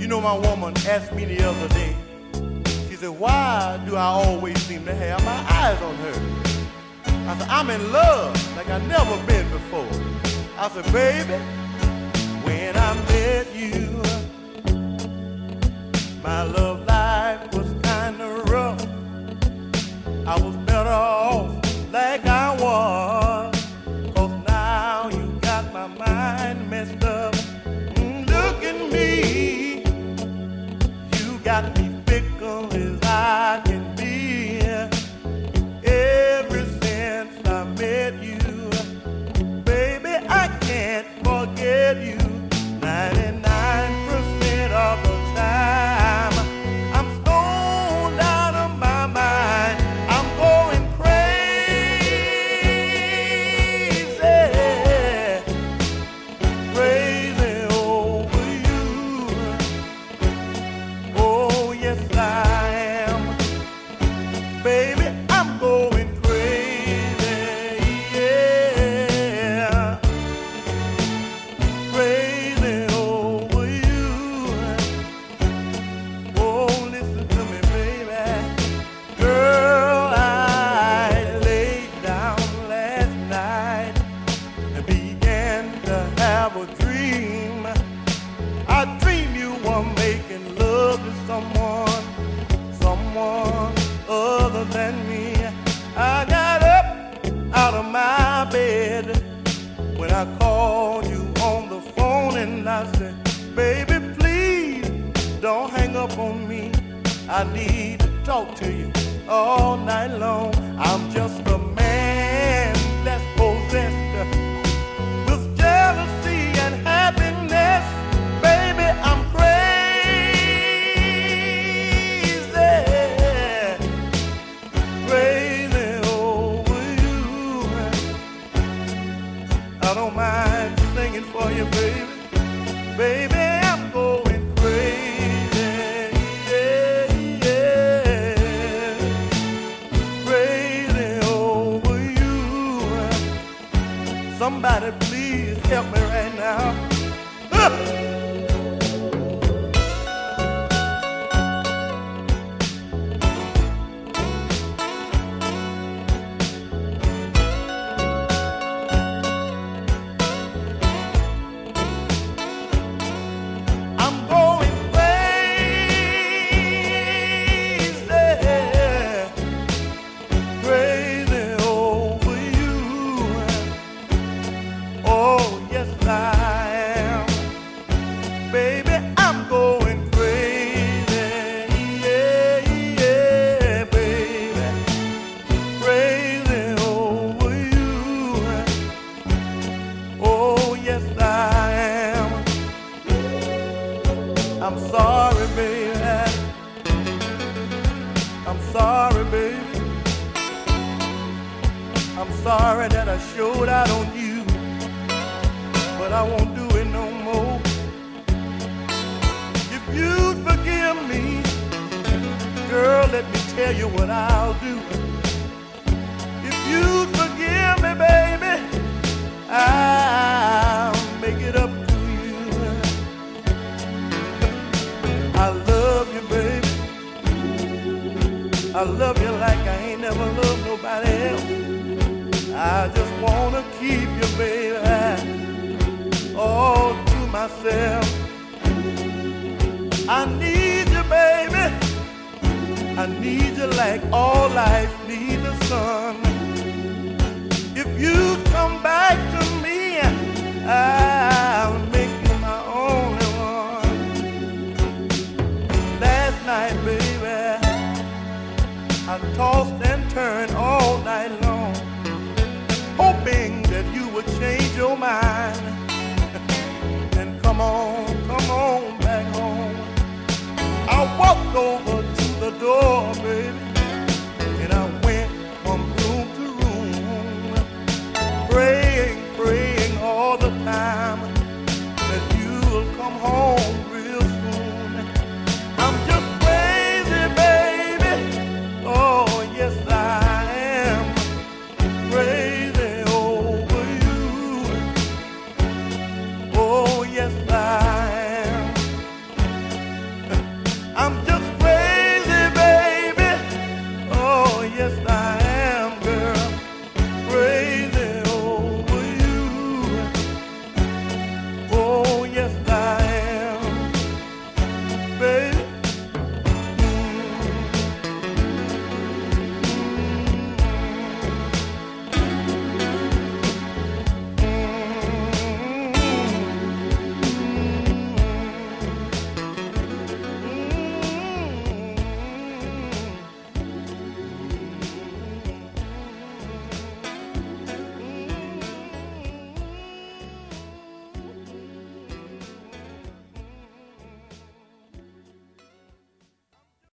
You know, my woman asked me the other day, she said, why do I always seem to have my eyes on her? I said, I'm in love like I've never been before. I said, baby, when I met you, my love life was kind of rough. I was better off like I was, 'cause now you got my mind messed up. Look at me, you got me fickle as I can be. Ever since I met you, baby, I can't forget you. 99% of the time, I'm stoned out of my mind. I'm going crazy, crazy over you. Oh, yes, I am. Baby, I'm going crazy, yeah. Crazy over you. Oh, listen to me, baby. Girl, I laid down last night and began to have a dream. I dreamed you were making love to someone other than me. I got up out of my bed when I called you on the phone and I said, baby, please don't hang up on me. I need to talk to you all night long. I'm just a man that's possessed with jealousy and happiness. Baby, I'm crazy over you. I don't mind singing for you, baby. Baby, I'm going crazy, yeah, yeah. Crazy over you. Somebody please help me right now. I'm going crazy over you. Oh, yes, I am. Baby, I'm going crazy, yeah, yeah, baby. Crazy over you. Oh, yes, I am. I'm sorry, baby. I'm sorry, baby. I'm sorry that I showed out on you, but I won't do it no more. If you'd forgive me, girl, let me tell you what I'll do. If you'd forgive me, baby, I'll make it up to you. I love you, baby. I love you like I ain't never loved nobody else. I just wanna keep you, baby, all to myself. I need you, baby. I need you like all life needs the sun. If you come back to me, I'll make you my only one. Last night, baby, I tossed and turned all night long, hoping that you would change your mind and come on back home. I walked over